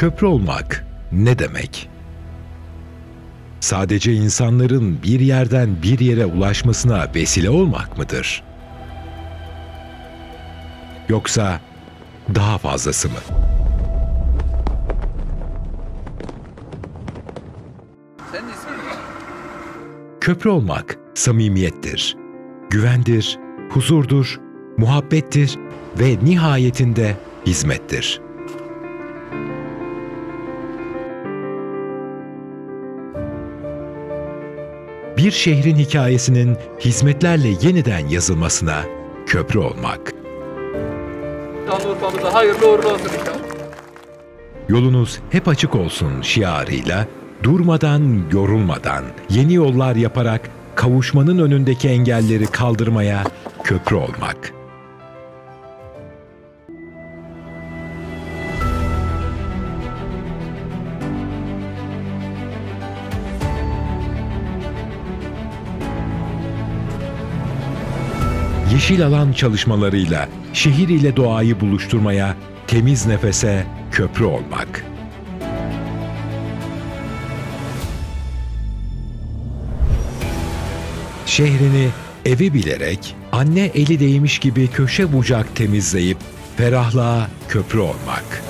Köprü olmak ne demek? Sadece insanların bir yerden bir yere ulaşmasına vesile olmak mıdır? Yoksa daha fazlası mı? Senin ismin ne? Köprü olmak samimiyettir, güvendir, huzurdur, muhabbettir ve nihayetinde hizmettir. Bir şehrin hikayesinin hizmetlerle yeniden yazılmasına köprü olmak. Şanlıurfa'mıza hayırlı uğurlu olsun inşallah. Yolunuz hep açık olsun şiarıyla, durmadan, yorulmadan, yeni yollar yaparak kavuşmanın önündeki engelleri kaldırmaya köprü olmak. Yeşil alan çalışmalarıyla şehir ile doğayı buluşturmaya, temiz nefese köprü olmak. Şehrini evi bilerek, anne eli değmiş gibi köşe bucak temizleyip ferahlığa köprü olmak.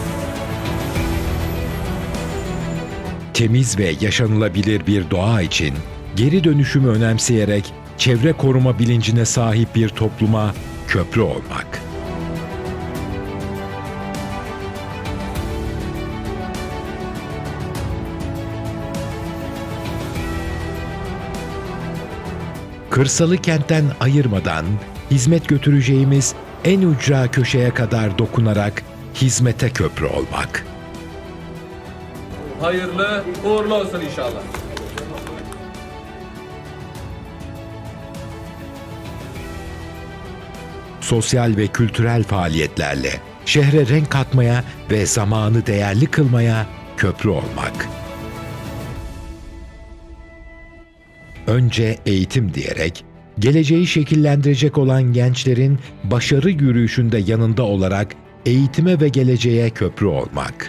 Temiz ve yaşanılabilir bir doğa için geri dönüşümü önemseyerek çevre koruma bilincine sahip bir topluma köprü olmak. Kırsalı kentten ayırmadan hizmet götüreceğimiz en ücra köşeye kadar dokunarak hizmete köprü olmak. Hayırlı uğurlu olsun inşallah. Sosyal ve kültürel faaliyetlerle şehre renk katmaya ve zamanı değerli kılmaya köprü olmak. Önce eğitim diyerek, geleceği şekillendirecek olan gençlerin başarı yürüyüşünde yanında olarak eğitime ve geleceğe köprü olmak.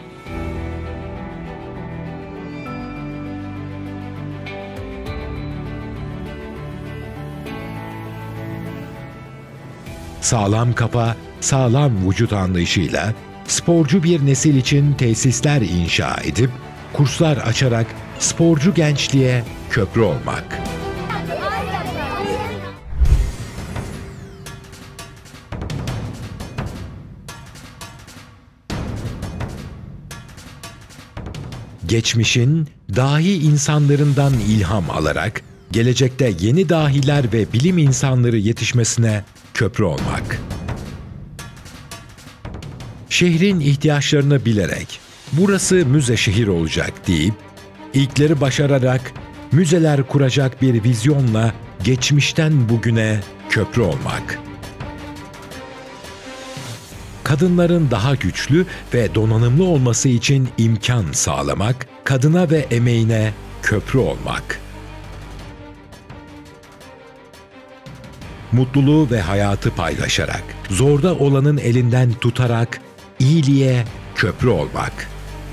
Sağlam kafa, sağlam vücut anlayışıyla sporcu bir nesil için tesisler inşa edip, kurslar açarak sporcu gençliğe köprü olmak. Geçmişin dahi insanlarından ilham alarak, gelecekte yeni dahiler ve bilim insanları yetişmesine köprü olmak. Şehrin ihtiyaçlarını bilerek, burası müze şehir olacak deyip, ilkleri başararak müzeler kuracak bir vizyonla geçmişten bugüne köprü olmak. Kadınların daha güçlü ve donanımlı olması için imkan sağlamak, kadına ve emeğine köprü olmak. Mutluluğu ve hayatı paylaşarak, zorda olanın elinden tutarak iyiliğe köprü olmak.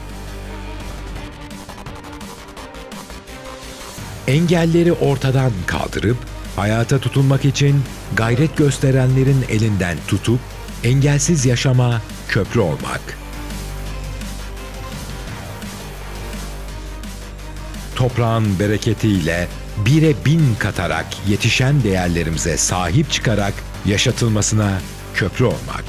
Engelleri ortadan kaldırıp, hayata tutunmak için gayret gösterenlerin elinden tutup, engelsiz yaşama köprü olmak. Toprağın bereketiyle 1'e 1000 katarak yetişen değerlerimize sahip çıkarak yaşatılmasına köprü olmak.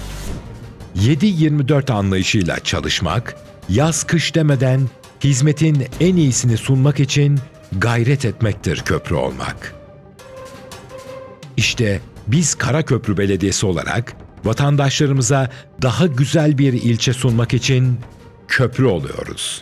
7/24 anlayışıyla çalışmak, yaz-kış demeden hizmetin en iyisini sunmak için gayret etmektir köprü olmak. İşte biz Karaköprü Belediyesi olarak vatandaşlarımıza daha güzel bir ilçe sunmak için köprü oluyoruz.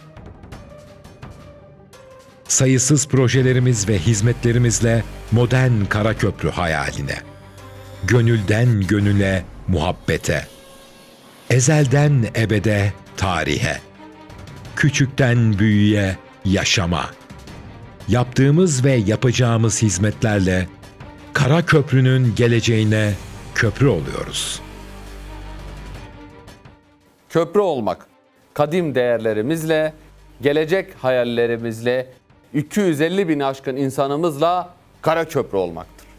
Sayısız projelerimiz ve hizmetlerimizle modern Karaköprü hayaline, gönülden gönüle, muhabbete, ezelden ebede, tarihe, küçükten büyüğe, yaşama, yaptığımız ve yapacağımız hizmetlerle Karaköprü'nün geleceğine köprü oluyoruz. Köprü olmak. kadim değerlerimizle, gelecek hayallerimizle, 250 bin aşkın insanımızla Karaköprü olmaktır.